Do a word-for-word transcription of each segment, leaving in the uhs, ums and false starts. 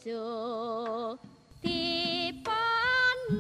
Ijo dipon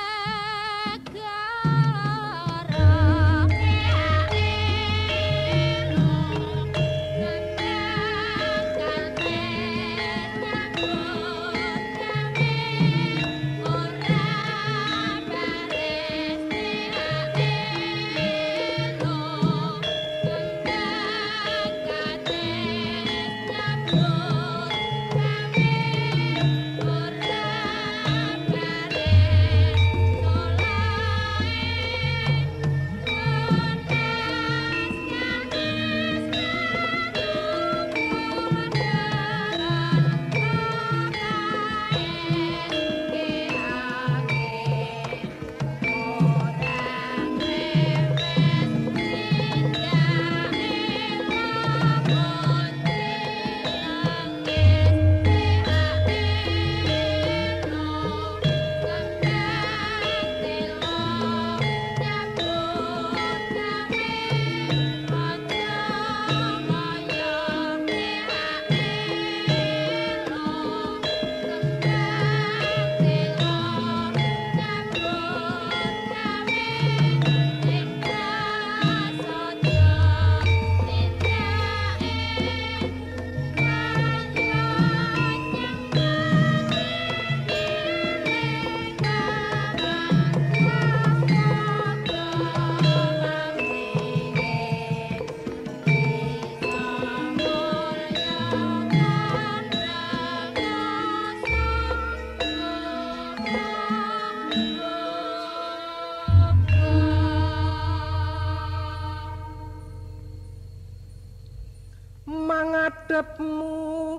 mangadepmu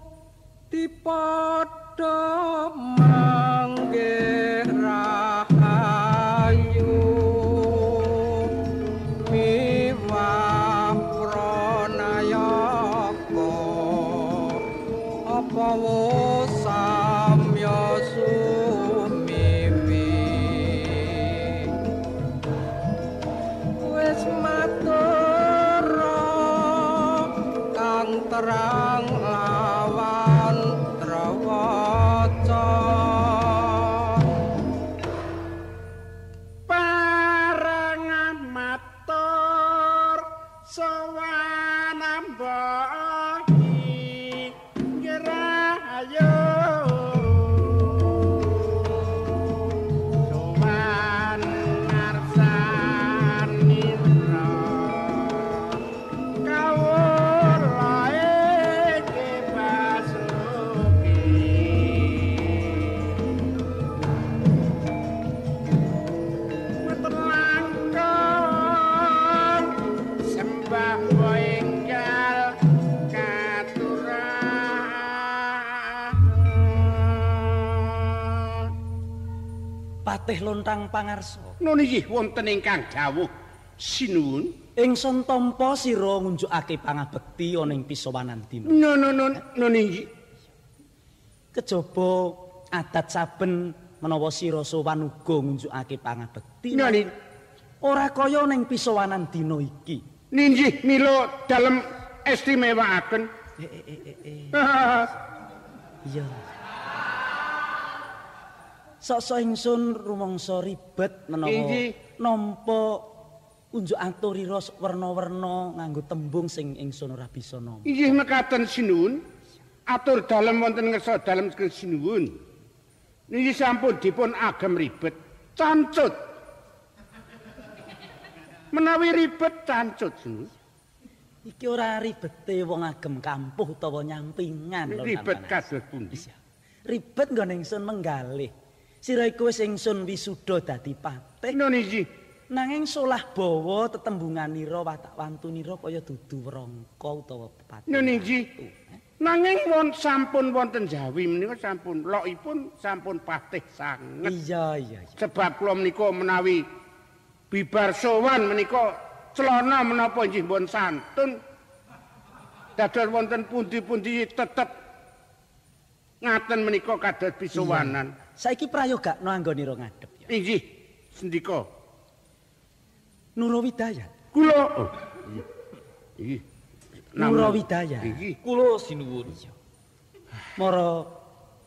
dipadha manggih rahayu miwah pranayaka apa samya sumiwi wis matur kang terang lawan trawaca parangan matur sowan ambahi ngerayu sowan ngarsanira kawulae basuki mboten langkung sembah enggal katurahan Patih Lontang Pangarsa. Nun inggih wonten ingkang dawuh sinuwun. Ingsun tampa sira ngunjukake pangabekti ana ing pisowanan dina. No no no nun inggih. Kejaba adat saben menawa sira sowan uga ngunjukake pangabekti. Nggih. Ora kaya ning pisowanan dina iki. Ninggih mila dalem istimewaaken. Eh eh eh eh. Iya. Sok-sok ingsun rumangsa ribet menawa nampa unjuk aturira werna-werna nganggo tembung sing ingsun ora bisa nampa. Inggih mekaten sinuwun. Atur dalem wonten ngersa dalem sinuwun. Niki sampun dipun agem ribet, cancut. Menawi ribet cancut sinuwun. Iki ora ribete wong agem kampuh utawa nyampingan lho. Ribet kados pundi? Ribet nggone ingsun menggalih. Sira iku wis ingsun wisuda dadi patih. No niki. Nanging solah bawa tetembunganira watak wantunira kaya dudu wrangka utawa pepati. No niki. Nanging won sampun wonten Jawi menika sampun lokipun sampun patih sanget. Iya iya. iya. Sebab kula menika menawi bibar sowan menika celana menapa inggih pun santun. Dados wonten pundi-pundi tetep ngaten menika kados pisowanan. Iya. Saiki prayogakno anggonira ngadhep ya. Inggih, sendika. Nurawidayat. Kula. Oh, iya. Inggih. Nurawidayat. Inggih. Kula sinuwun. Mara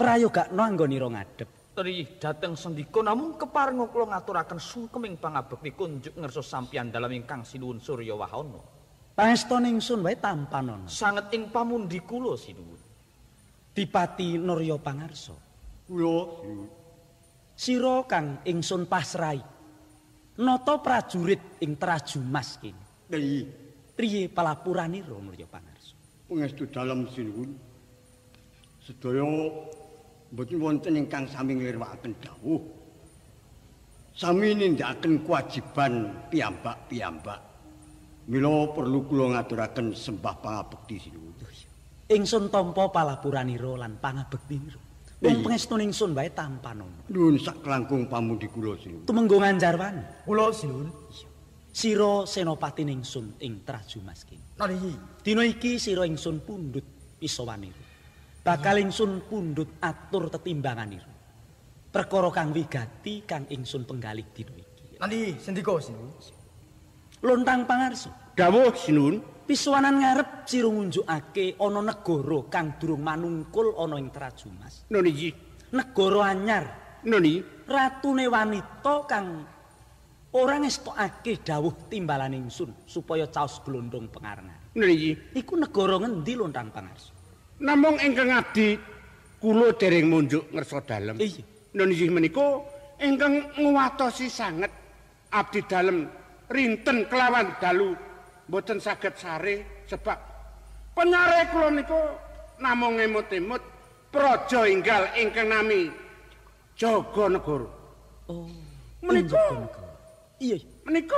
prayogakno anggonira ngadhep. Tri dhateng sendika namung keparenga kula ngaturaken sungkeming pangabekti kunjuk ngersa sampeyan dalem ingkang sinuwun Surya Wahana. Pangestan ingsun wae tampanana. Sanget ing pamundi kula sinuwun. Dipati Nurya Pangarsa. Kula Sira kang ingsun pasrai. Nata prajurit ing Trajumas kene. Nggih, Priye palapuranira Nurya Pangarsa? pangestu dalem sinuwun. Sedaya mboten wonten ingkang sami nglirwakaken dawuh. Sami nindakaken kewajiban piyambak-piyambak. Mila perlu kula ngaturaken sembah pangabekti sinuwun. Ingsun tampa palapuranira lan pangabektinira. Wong pangestune ingsun wae tampanana. Nuwun sak kelangkung pamundi kula sinuwun. Tumenggo nganjarwan. Kula sinuwun. Sira senopati ingsun ing Trajumas kene. Nggih. Dina iki sira ingsun pundhut pisawanira. Bakal ingsun pundhut atur tetimbanganira. Perkara kang wigati kang ingsun penggalih dina iki. Nggih, sendika sinuwun. Lontang Pangarsa. Dawuh sinuwun. Pisuwanan ngarep sira ngunjukake ana negara kang durung manungkul ana ing Trajumas. Niki. Negara anyar. Niki. Ratune wanita kang ora ngestokake dawuh timbalan ingsun supaya caos glondong pengarengan. Niki. Iku negara ngendi Lontang Pangarsa? Namung ingkang adi kula dereng munjuk ngersa dalem. Iya. Niki menika ingkang nguwatosi sanget abdi dalem rinten kelawan dalu mboten saged sare sebab penyare kula niku namung emut-emut praja enggal ingkang nami Jaganegara. Oh, Menika iya. menika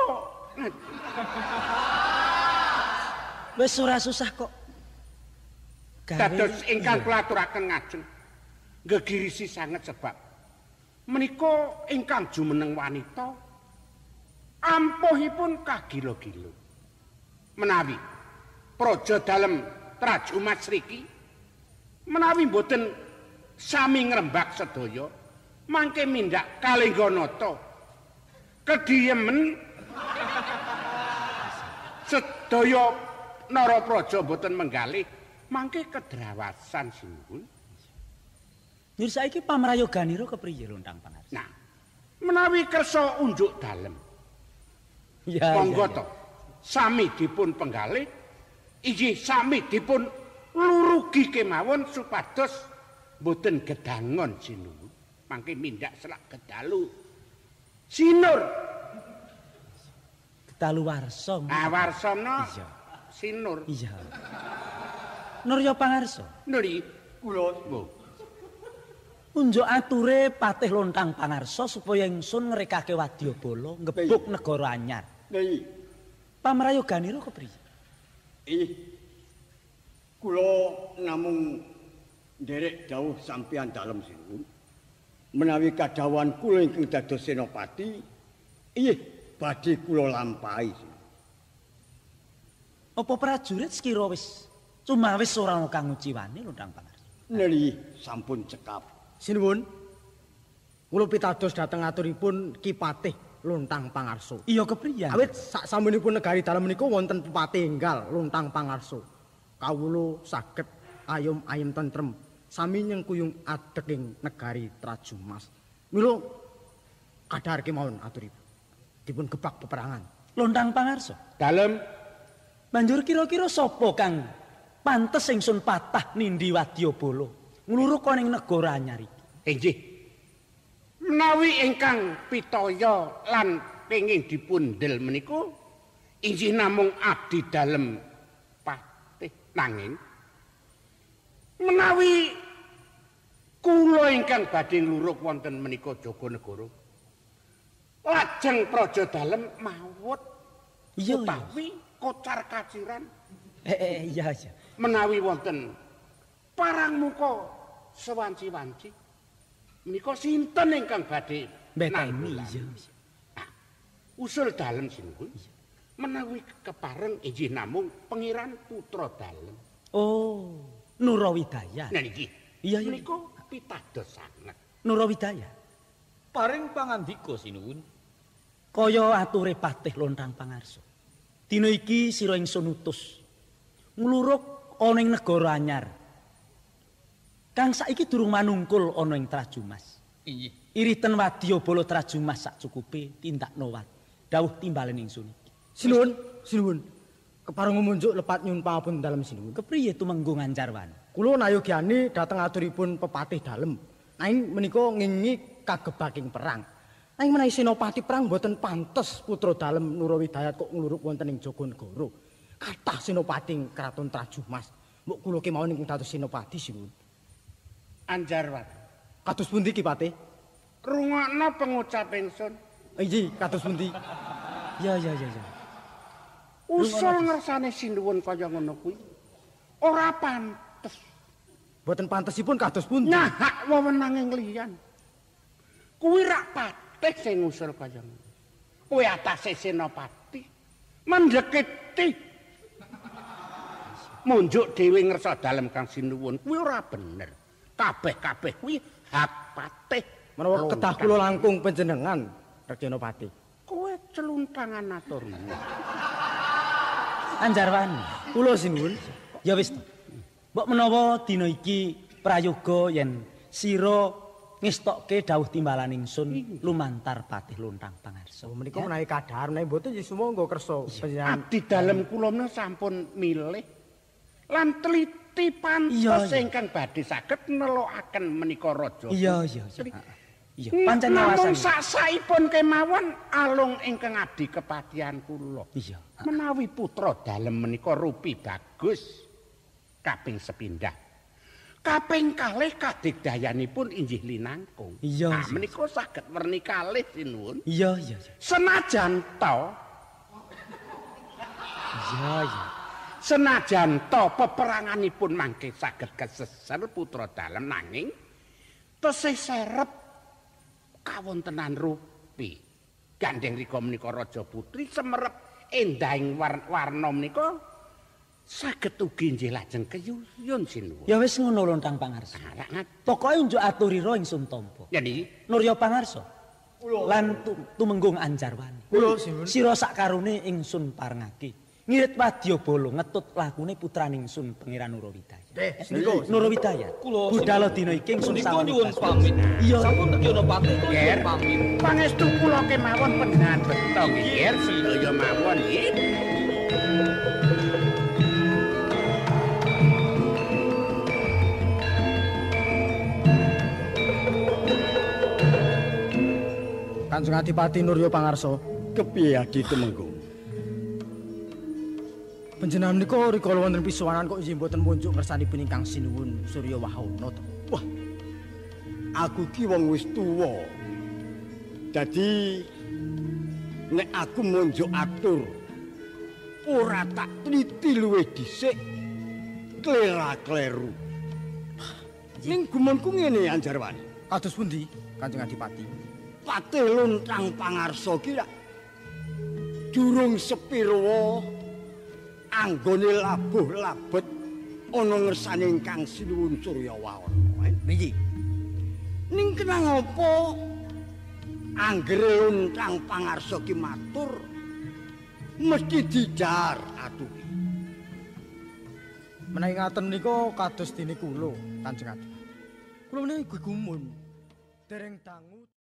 Wis ora susah kok. dados ingkang iya. kula aturaken ngajeng gegirisi sanget sebab menika ingkang jumeneng wanita ampuhipun kagila-gila. Menawi praja dalem Trajumas riki menawi mboten sami ngrembak sedaya mangke mindak Kalengganata kediemen sedaya Narapraja mboten menggalih mangke kedrawasan sinuwun. Nyur saiki pamrayoganira kepriye Lontang Pangarsa? Nah, menawi kersa unjuk dalem Ya, monggo ya, to sami dipun penggalih inggih sami dipun lurugi kemawon supados boten gedangon sinuwun mangke mindak selak gedalu sinur Gedalu warsa. ah warsana Iya. sinur Iya. Nurya Pangarsa. nuri Kula Unjuk ature Patih Lontang Pangarsa supaya ingsun ngrekake wadyabala ngebuk negara anyar. nggih. Pamrayoganira kepriye? Ih. Kula namung nderek dawuh sampeyan dalem sinuwun. Menawi kadhawan kula ingkang dados senopati, inggih badhe kula lampahi. Apa prajurit sekira wis cumawis ora ana kang nguciwani Lontang Pangarsa? Nggih, sampun cekap. Sinuwun. Kula pitados dhateng aturipun Ki Patih Lontang Pangarsa. Iya kepriye? Awit sak samunipun negari dalem menika wonten pepati enggal Lontang Pangarsa. Kawula saged ayom-ayem tentrem sami nyengkuyung adeging negari Trajumas. Mila kadhar kemawon aturipun. Dipun gebak peperangan. Lontang Pangarsa. dalem Banjur kira-kira sapa kang pantes ingsun patah nindhi wadyabala ngluruk ana ing negara anyar iki? inggih menawi ingkang pitaya lan kenging dipundhel menika inggih namung abdi dalem patih nanging menawi kula ingkang badhe ngluruk wonten menika Jaganegara lajeng praja dalem mawut Iya, iya. utawi kocar kaciran Eh, eh, iya, iya. menawi wonten parang muka sewanci-wanci menika sinten ingkang badhe Mbeteni, nanggulan? iya. Usul dalem sinuwun menawi kepareng inggih namung Pangeran Putra Dalem. Oh, Nurawidaya. Nah niki Iya, iya. menika pitados sanget. Nurawidaya. Paring pangandika sinuwun. Kaya ature Patih Lontang Pangarsa. Dina iki sira ingsun utus ngluruk ana ing negara anyar. Kang saiki durung manungkul ana ing Trajumas. Inggih. Iriten wadyabala Trajumas sak cukupe tindakno wat. Dawuh timbalen ingsun iki. Sinuwun, sinuwun. Kepareng munjuk lepat nyuwun pangapun dalem sinuwun. Kepriye tumenggung Anjarwani? Kula nayogyani dhateng aturipun pepatih dalem. Nanging menika ngingi kagebaking perang. Nanging menawi senopati perang boten pantes putra dalem Nurawidayat kok ngluruk wonten ing Jogonegara. Kathah senopati ing Kraton Trajumas. Mbok kula kemawon ing dados senopati sinuwun. Anjarwati. Kados pundi Ki Patih? Rungokno pengucap ingsun. Inggih, kados pundi? Ya ya ya ya. Usul ngersane sinuwun kaya ngono kuwi ora pantes. Boten pantesipun kados pundi? Nyahak wewenanging liyan. Kuwi rak patih sing ngusul kaya ngono. Kuwi atase senopati mendeketi. Munjuk dhewe ngersa dalem Kang Sinuwun kuwi ora bener. Kabeh-kabeh kuwi hak patih. Menawa kedah kula langkung panjenengan, Senopati. Kowe celuntangan atur. Anjarwani, Kula sinuwun. ya wis. Mbok menawa dina iki prayoga yen sira ngestokke dawuh timbalan ingsun lumantar Patih Lontang Pangarsa. Oh, menika menawi kadhar menawi mboten ya sumangga kersa panjenengan. Abdi dalem kula menika sampun milih lan teliti pantes ingkang badhe saged nelokaken menika raja. Iya iya iya. Iya, pancen nawasani. Namung saksaipun kemawon alung ingkang abdi kepatihan kula. Iya. Menawi putra dalem menika rupi bagus kaping sepindah. Kaping kalih kadigdayanipun injih linangkung. Iya. Nah, iya. menika saged werni kalih sinuwun. Iya iya iya. Senajan to Iya iya. senajan to peperanganipun mangke saged keseser putra dalem nanging tesih serep kawontenan rupi. Gandeng rika menika raja putri semerep endahing war warna menika saged ugi nggih lajeng keyuyun sinuwun. Ya wis ngono Lontang Pangarsa. Arek ngat. Pokoke unjuk aturira ingsun tampa. Ya niki. Nurya Pangarsa. Lan tu, tumenggung Anjarwani. Kula sinuwun. Sira sakarone ingsun parengake. Ngirit wadyabala ngetut lakune putraning ingsun Pangeran Nurawidaya. Nggih, niku Nurawidaya. Kula Budhal dina iki ingsun Menika sampun nyuwun pamit. Iya. Sampun Senopati Ger. nyuwun pamit. Pangestu kula kemawon panjenengan beto nggih Ger sedaya mawon nggih. Kanjeng Adipati Nurya Pangarsa, Kepiye Adi Tumenggung? panjenengan menika rikala wonten pisowanan kok injih mboten munjuk ngersanipun ingkang sinuwun Surya Wahono to. Wah, aku ki wong wis tuwa. Dadi nek aku munjuk atur ora tak teliti luwih dhisik klera-kleru. Ning gumonku ngene Anjarwani. Kados pundi, Kanjeng Adipati? Patih Lontang Pangarsa ki durung sepira anggone labuh labet ana ngersane ingkang sinuwun Surya Wahono. Niki. Ning kenang apa anggere Lontang Pangarsa ki matur mesti dijar atuhi. Menawi ngaten nika kados dene kula, Kanjeng Adipati. Kula menika gumun dereng dangu